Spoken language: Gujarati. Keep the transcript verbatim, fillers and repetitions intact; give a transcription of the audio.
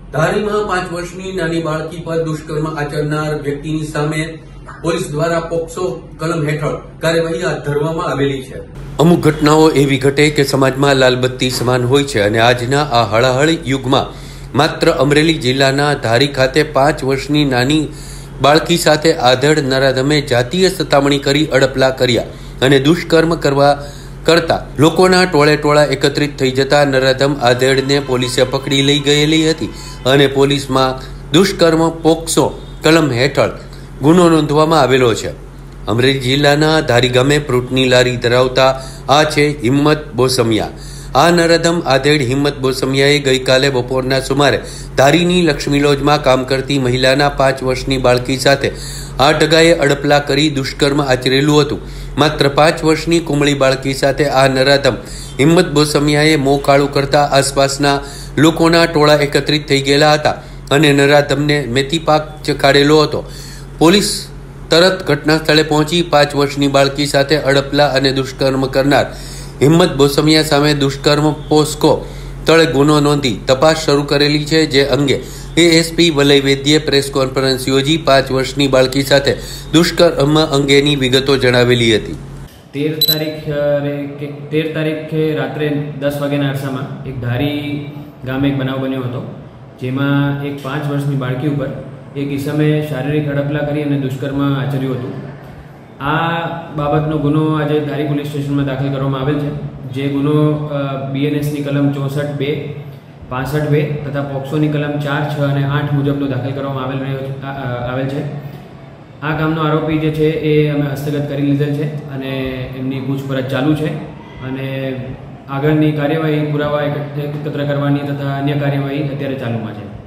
ધારીમાં પાંચ વર્ષની નાની બાળકી પર દુષ્કર્મ આચરનાર વ્યક્તિની સામે પોલીસ દ્વારા પોક્સો કલમ હેઠળ કાર્યવાહી હાથ ધરવામાં આવેલી છે। અમુક ઘટનાઓ એવી ઘટે કે સમાજમાં લાલબત્તી સમાન હોય છે અને આજના આ હળાહળી યુગમાં માત્ર અમરેલી જિલ્લાના ધારી ખાતે પાંચ વર્ષની નાની બાળકી સાથે આધેડ નરાધમે જાતીય સતામણી કરી અડપલા કર્યા અને દુષ્કર્મ કરવા કરતા લોકોના ટોળે ટોળા એકત્રિત થઈ જતા નરાધમ આધેડને પોલીસે પકડી લઈ ગયેલી હતી અને પોલીસમાં દુષ્કર્મ પોક્સો કલમ હેઠળ ગુનો નોંધવામાં આવેલો છે। અમરેલી જિલ્લાના ધારી ગામે ફ્રૂટની લારી ધરાવતા આ છે હિંમત બોસમિયા। આ નરાધમ આધેડ હિંમત બોસમિયાએ ગઈકાલે બપોરના સુમારે ધારીની લક્ષ્મી લોજમાં કામ કરતી મહિલાના પાંચ વર્ષની બાળકી સાથે આ ડગાએ અડપલા કરી દુષ્કર્મ આચરેલું હતું। માત્ર પાંચ વર્ષની કુમળી બાળકી સાથે આ નરાધમ હિંમત બોસમિયાએ મોં કાળું કરતા આસપાસના લોકોના ટોળા એકત્રિત થઈ ગયેલા હતા અને નરાધમને મેથી પાક ચખાડેલો હતો। પોલીસ તરત ઘટના સ્થળે પહોંચી પાંચ વર્ષની બાળકી સાથે અડપલા અને દુષ્કર્મ કરનાર હિંમત બોસમિયા સામે દુષ્કર્મ પોસ્કો તળે ગુનો નોંધી તપાસ શરૂ કરેલી છે। જે અંગે એએસપી વલય વૈદ્યે પ્રેસ કોન્ફરન્સ યોજી પાંચ વર્ષની બાળકી સાથે દુષ્કર્મ અંગેની વિગતો જણાવેલી હતી। તેર તારીખ તેર તારીખે રાત્રે દસ વાગ્યાના અરસામાં એક ધારી ગામે એક બનાવ બન્યો હતો, જેમાં એક પાંચ વર્ષની બાળકી ઉપર એક ઈસમે શારીરિક અડપલા કરી અને દુષ્કર્મ આચર્યું હતું। આ બાબતનો ગુનો આજે ધારી પોલીસ સ્ટેશનમાં દાખલ કરવામાં આવેલ છે, જે ગુનો બીએનએસની કલમ ચોસઠ બે પાસઠ બે તથા પોક્સોની કલમ ચાર છ અને આઠ મુજબનો દાખલ કરવામાં આવેલ રહ્યો આવેલ છે। આ કામનો આરોપી જે છે એ અમે હસ્તગત કરી લીધેલ છે અને એમની પૂછપરછ ચાલુ છે અને આગળની કાર્યવાહી પુરાવા એકત્ર કરવાની તથા અન્ય કાર્યવાહી અત્યારે ચાલુમાં છે।